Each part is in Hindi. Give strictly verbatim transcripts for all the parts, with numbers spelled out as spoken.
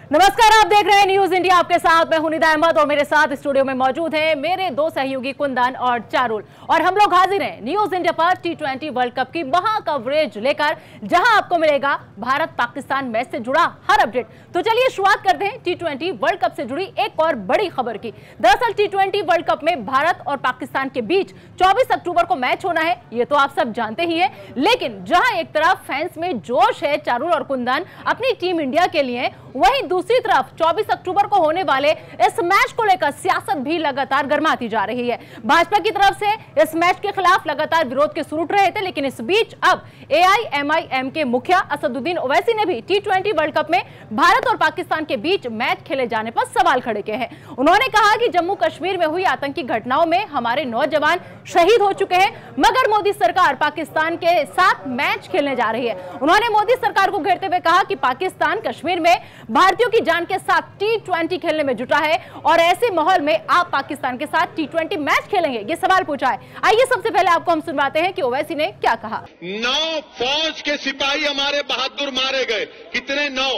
नमस्कार, आप देख रहे हैं न्यूज इंडिया। आपके साथ मैं हूं निदा अहमद और मेरे साथ स्टूडियो में मौजूद हैं मेरे दो सहयोगी कुंदन और चारुल, और हम लोग हाजिर हैं न्यूज इंडिया पर टी ट्वेंटी वर्ल्ड कप की महा कवरेज लेकर, जहां आपको मिलेगा भारत पाकिस्तान मैच से जुड़ा हर अपडेट। तो चलिए शुरुआत करते हैं टी ट्वेंटी वर्ल्ड कप से जुड़ी एक और बड़ी खबर की। दरअसल टी ट्वेंटी वर्ल्ड कप में भारत और पाकिस्तान के बीच चौबीस अक्टूबर को मैच होना है, ये तो आप सब जानते ही है। लेकिन जहां एक तरफ फैंस में जोश है चारुल और कुंदन अपनी टीम इंडिया के लिए, वहीं दूसरी तरफ चौबीस अक्टूबर को होने वाले इस मैच को लेकर सियासत भी लगातार गर्माती जा रही है। भाजपा की तरफ से इस मैच के खिलाफ लगातार विरोध के सुर उठ रहे थे, लेकिन इस बीच अब ए आई एम आई एम के मुखिया असदुद्दीन ओवैसी ने भी टी ट्वेंटी वर्ल्ड कप में भारत और पाकिस्तान के बीच मैच खेले जाने पर सवाल खड़े किए हैं। उन्होंने कहा कि जम्मू कश्मीर में हुई आतंकी घटनाओं में हमारे नौजवान शहीद हो चुके हैं, मगर मोदी सरकार पाकिस्तान के साथ मैच खेलने जा रही है। उन्होंने मोदी सरकार को घेरते हुए कहा कि पाकिस्तान कश्मीर में भारतीयों की जान के साथ टी ट्वेंटी खेलने में जुटा है, और ऐसे माहौल में आप पाकिस्तान के साथ टी ट्वेंटी मैच खेलेंगे, ये सवाल पूछा है। आइए सबसे पहले आपको हम सुनवाते हैं कि ओवैसी ने क्या कहा। नौ फौज के सिपाही हमारे बहादुर मारे गए। कितने? नौ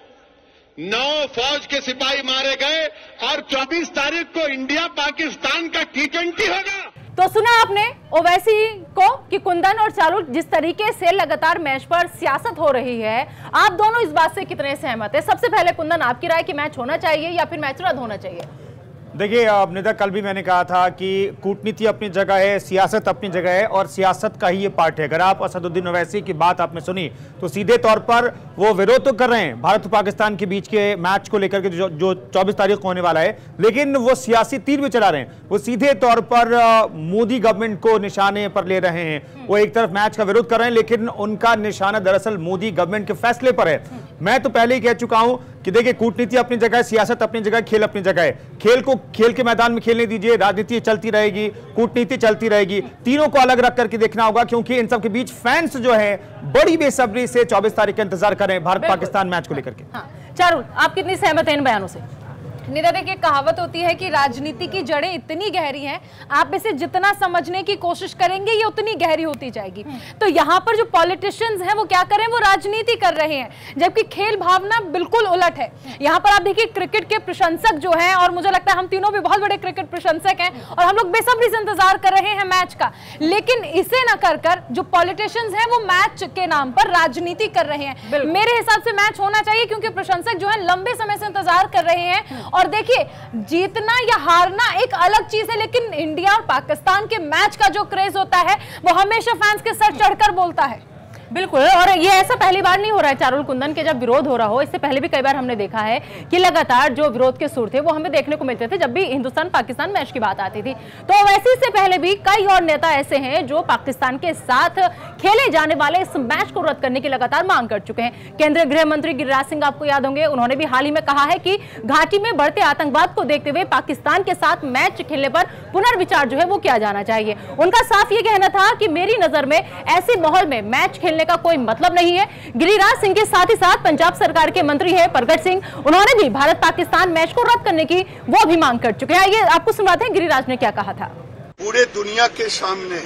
नौ फौज के सिपाही मारे गए, और चौबीस तारीख को इंडिया पाकिस्तान का टी ट्वेंटी होगा। तो सुना आपने ओवैसी को कि कुंदन और चारुल, जिस तरीके से लगातार मैच पर सियासत हो रही है, आप दोनों इस बात से कितने सहमत है? सबसे पहले कुंदन, आपकी राय कि मैच होना चाहिए या फिर मैच रद्द होना चाहिए? देखिए निदा, कल भी मैंने कहा था कि कूटनीति अपनी जगह है, सियासत अपनी जगह है, और सियासत का ही ये पार्ट है। अगर आप असदुद्दीन ओवैसी की बात आपने सुनी तो सीधे तौर पर वो विरोध तो कर रहे हैं भारत और पाकिस्तान के बीच के मैच को लेकर के, जो जो चौबीस तारीख को होने वाला है, लेकिन वो सियासी तीर भी चला रहे हैं। वो सीधे तौर पर मोदी गवर्नमेंट को निशाने पर ले रहे हैं। वो एक तरफ मैच का विरोध कर रहे हैं, लेकिन उनका निशाना दरअसल मोदी गवर्नमेंट के फैसले पर है। मैं तो पहले ही कह चुका हूं कि देखिए, कूटनीति अपनी जगह है, सियासत अपनी जगह है, खेल अपनी जगह है। खेल को खेल के मैदान में खेलने दीजिए, राजनीति चलती रहेगी, कूटनीति चलती रहेगी, तीनों को अलग रख करके देखना होगा, क्योंकि इन सब के बीच फैंस जो है बड़ी बेसब्री से चौबीस तारीख का इंतजार कर रहे हैं भारत पाकिस्तान मैच को लेकर के। हाँ। चारुल, आप कितनी सहमत हैं इन बयानों से? निदा, देखिए, कहावत होती है कि राजनीति की जड़ें इतनी गहरी हैं, आप इसे जितना समझने की कोशिश करेंगे ये उतनी गहरी होती जाएगी। तो यहाँ पर जो पॉलिटिशियंस हैं वो क्या कर रहे हैं? वो राजनीति कर रहे हैं, जबकि खेल भावना बिल्कुल उलट है। यहाँ पर आप देखिए, क्रिकेट के प्रशंसक जो हैं, और मुझे लगता है हम तीनों भी बहुत बड़े क्रिकेट प्रशंसक हैं, और हम लोग बेसब्री से इंतजार कर रहे हैं मैच का, लेकिन इसे न कर कर जो पॉलिटिशियंस हैं वो मैच के नाम पर राजनीति कर रहे हैं। मेरे हिसाब से मैच होना चाहिए, क्योंकि प्रशंसक जो है लंबे समय से इंतजार कर रहे हैं। और देखिए, जीतना या हारना एक अलग चीज है, लेकिन इंडिया और पाकिस्तान के मैच का जो क्रेज होता है वो हमेशा फैंस के सर चढ़कर बोलता है। बिल्कुल, और ये ऐसा पहली बार नहीं हो रहा है चारुल कुंदन के जब विरोध हो रहा हो। इससे पहले भी कई बार हमने देखा है कि लगातार जो विरोध के सुर थे वो हमें देखने को मिलते थे जब भी हिंदुस्तान पाकिस्तान मैच की बात आती थी। तो वैसे से पहले भी कई और नेता ऐसे हैं जो पाकिस्तान के साथ खेले जाने वाले इस मैच को रद्द करने की लगातार मांग कर चुके हैं। केंद्रीय गृह मंत्री गिरिराज सिंह, आपको याद होंगे, उन्होंने भी हाल ही में कहा है कि घाटी में बढ़ते आतंकवाद को देखते हुए पाकिस्तान के साथ मैच खेलने पर पुनर्विचार जो है वो किया जाना चाहिए। उनका साफ ये कहना था कि मेरी नजर में ऐसे माहौल में मैच खेलने का कोई मतलब नहीं है। गिरिराज सिंह के साथ ही साथ पंजाब सरकार के मंत्री है प्रगट सिंह, उन्होंने भी भारत पाकिस्तान मैच को रद्द करने की वो भी मांग कर चुके हैं। ये आपको सुनाते हैं गिरिराज ने क्या कहा था। पूरे दुनिया के सामने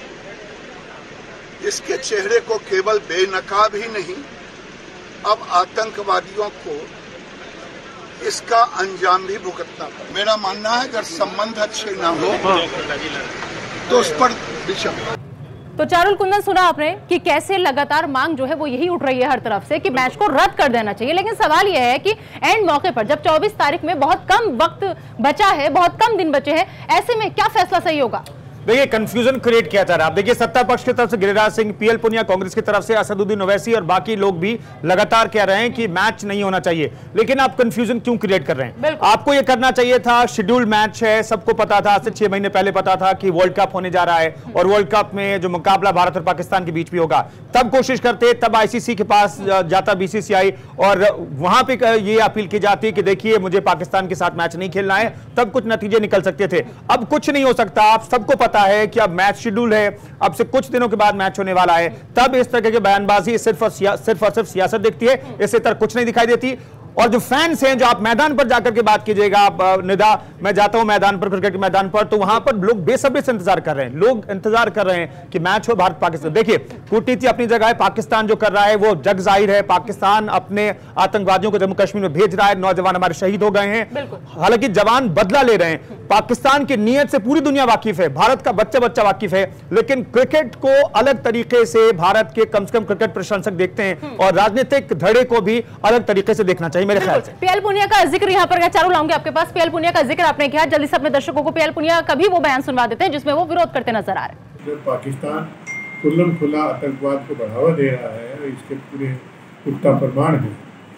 इसके चेहरे को केवल बेनकाब ही नहीं, अब आतंकवादियों को इसका अंजाम भी भुगतना पड़ा। मेरा मानना है अगर संबंध अच्छे ना हो तो उस पर विचार। तो चारुल कुंदन, सुना आपने कि कैसे लगातार मांग जो है वो यही उठ रही है हर तरफ से कि मैच को रद्द कर देना चाहिए। लेकिन सवाल यह है कि एंड मौके पर जब चौबीस तारीख में बहुत कम वक्त बचा है, बहुत कम दिन बचे हैं, ऐसे में क्या फैसला सही होगा? देखिए, कंफ्यूजन क्रिएट किया जा रहा है। आप देखिए, सत्ता पक्ष की तरफ से गिरिराज सिंह, पीएल पुनिया कांग्रेस की तरफ से असदुद्दीन ओवैसी और बाकी लोग भी लगातार कह रहे हैं कि मैच नहीं होना चाहिए। लेकिन आप कंफ्यूजन क्यों क्रिएट कर रहे हैं? आपको यह करना चाहिए था, शेड्यूल्ड मैच है, सबको पता था, आज से छह महीने पहले पता था कि वर्ल्ड कप होने जा रहा है, और वर्ल्ड कप में जो मुकाबला भारत और पाकिस्तान के बीच भी होगा, तब कोशिश करते, तब आईसीसी के पास जाता बीसीसीआई, और वहां पर यह अपील की जाती कि देखिए मुझे पाकिस्तान के साथ मैच नहीं खेलना है, तब कुछ नतीजे निकल सकते थे। अब कुछ नहीं हो सकता। आप सबको पता है कि अब मैच शेड्यूल है, अब से कुछ दिनों के बाद मैच होने वाला है, तब इस तरह की बयानबाजी सिर्फ और सिर्फ और सिर्फ सियासत दिखती है, इससे तरह कुछ नहीं दिखाई देती। और जो फैंस हैं, जो आप मैदान पर जाकर के बात कीजिएगा, आप निदा, मैं जाता हूं मैदान पर, क्रिकेट के मैदान पर, तो वहां पर लोग बेसब्री से इंतजार कर रहे हैं। लोग इंतजार कर रहे हैं कि मैच हो भारत पाकिस्तान। देखिए, कूटनीति अपनी जगह है, पाकिस्तान जो कर रहा है वो जग जाहिर है। पाकिस्तान अपने आतंकवादियों को जम्मू कश्मीर में भेज रहा है, नौजवान हमारे शहीद हो गए हैं, हालांकि जवान बदला ले रहे हैं। पाकिस्तान की नीयत से पूरी दुनिया वाकिफ है, भारत का बच्चा बच्चा वाकिफ है, लेकिन क्रिकेट को अलग तरीके से भारत के कम से कम क्रिकेट प्रशंसक देखते हैं और राजनीतिक धड़े को भी अलग तरीके से देखना चाहिए मेरे ख्याल से। पीएल पुनिया का जिक्र यहाँ पर चारों लाऊंगे आपके पास। पीएल पुनिया का जिक्र आपने किया, जल्दी से अपने दर्शकों को पीएल पुनिया का भी वो बयान सुनवा देते हैं जिसमें वो विरोध करते नजर आ रहे हैं। जब पाकिस्तान खुल्लम खुला आतंकवाद को बढ़ावा दे रहा है, इसके पूरे पुख्ता प्रमाण है,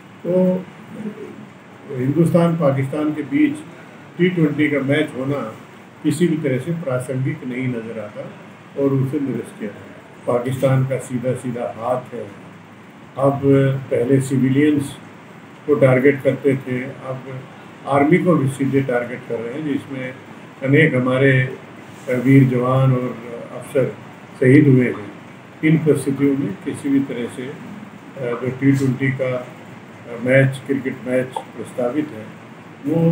तो हिंदुस्तान पाकिस्तान के बीच टी ट्वेंटी का मैच होना किसी भी तरह से प्रासंगिक नहीं नजर आता और उसे निरस्त किया जाए। पाकिस्तान का सीधा सीधा हाथ है। अब पहले सिविलियंस को टारगेट करते थे, अब आर्मी को भी सीधे टारगेट कर रहे हैं, जिसमें अनेक हमारे वीर जवान और अफसर शहीद हुए हैं। इन परिस्थितियों में किसी भी तरह से जो टी ट्वेंटी का मैच, क्रिकेट मैच प्रस्तावित है, वो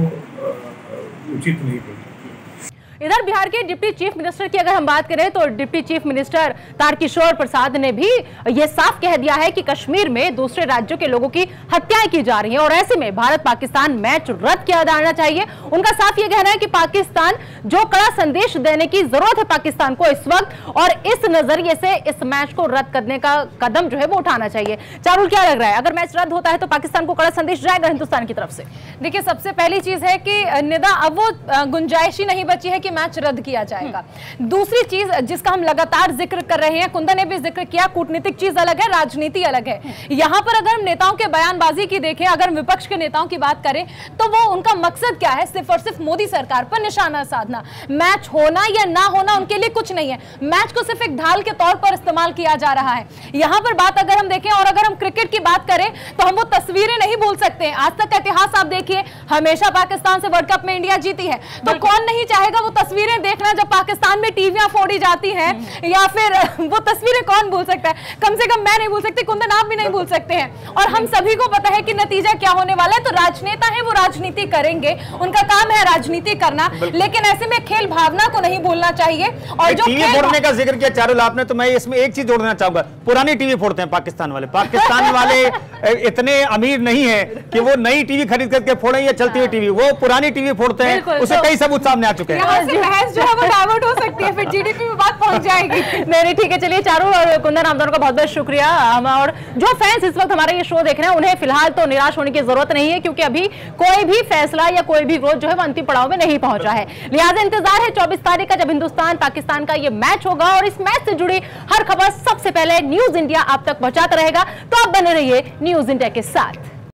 उचित नहीं हो सकती। इधर बिहार के डिप्टी चीफ मिनिस्टर की अगर हम बात करें तो deputy chief minister Tarkishore Prasad ने भी यह साफ कह दिया है कि कश्मीर में दूसरे राज्यों के लोगों की हत्याएं की जा रही हैं और ऐसे में भारत पाकिस्तान मैच रद्द किया जाना चाहिए। उनका साफ यह कहना है कि पाकिस्तान जो कड़ा संदेश देने की जरूरत है पाकिस्तान को इस वक्त, और इस नजरिए से इस मैच को रद्द करने का कदम जो है वो उठाना चाहिए। चारुल, क्या लग रहा है, अगर मैच रद्द होता है तो पाकिस्तान को कड़ा संदेश जाएगा हिंदुस्तान की तरफ से? देखिए, सबसे पहली चीज है कि निदा, अब वो गुंजाइश ही नहीं बची है कि मैच रद्द किया जाएगा। दूसरी चीज जिसका हम लगातार जिक्र कर रहे हैं, कुंदन ने भी जिक्र किया, कूटनीतिक चीज अलग है, राजनीति अलग है। यहां पर अगर हम नेताओं के बयानबाजी की देखें, अगर विपक्ष के नेताओं की बात करें, तो वो उनका मकसद क्या है? सिर्फ और सिर्फ मोदी सरकार पर निशाना साधना। मैच होना या ना होना उनके लिए कुछ नहीं है, मैच को सिर्फ एक ढाल के तौर पर इस्तेमाल किया जा रहा है। यहां पर बात अगर हम देखें और अगर हम क्रिकेट की बात करें तो हम वो तस्वीरें नहीं भूल सकते। आज तक का इतिहास आप देखिए, हमेशा पाकिस्तान से वर्ल्ड कप में इंडिया जीती है, तो कौन नहीं चाहेगा वो तस्वीरें देखना जब पाकिस्तान में टीवियां फोड़ी जाती हैं, या फिर वो तस्वीरें कौन भूल सकता है? कम से कम मैं नहीं भूल सकती, कुंदन आप भी नहीं भूल सकते हैं। और हम सभी को पता है कि नतीजा क्या होने वाला है। तो राजनेता है, वो राजनीति करेंगे, उनका काम है राजनीति करना, लेकिन ऐसे में खेल भावना को नहीं भूलना चाहिए। और जो टीवी फोड़ने का जिक्र किया चारुल आपने, तो मैं इसमें एक चीज जोड़ना चाहूंगा, पुरानी टीवी फोड़ते हैं पाकिस्तान वाले। पाकिस्तान वाले इतने अमीर नहीं है कि वो नई टीवी खरीद करके फोड़े या चलती हुई टीवी, वो पुरानी टीवी फोड़ते हैं, उसे कई सबूत सामने आ चुके हैं। जो है वो डाइवर्ट हो सकती है, फिर जीडीपी में बात पहुंच जाएगी। नहीं, ठीक है, चलिए चारुल और कुंदन, आप दोनों का बहुत बहुत शुक्रिया। और जो फैंस इस वक्त हमारा ये शो देख रहे हैं, उन्हें फिलहाल तो निराश होने की जरूरत नहीं है, क्योंकि अभी कोई भी फैसला या कोई भी विरोध जो है वो अंतिम पड़ाव में नहीं पहुंचा है। लिहाजा इंतजार है चौबीस तारीख का, जब हिंदुस्तान पाकिस्तान का ये मैच होगा, और इस मैच से जुड़ी हर खबर सबसे पहले न्यूज इंडिया आप तक पहुंचाता रहेगा। तो आप बने रहिए न्यूज इंडिया के साथ।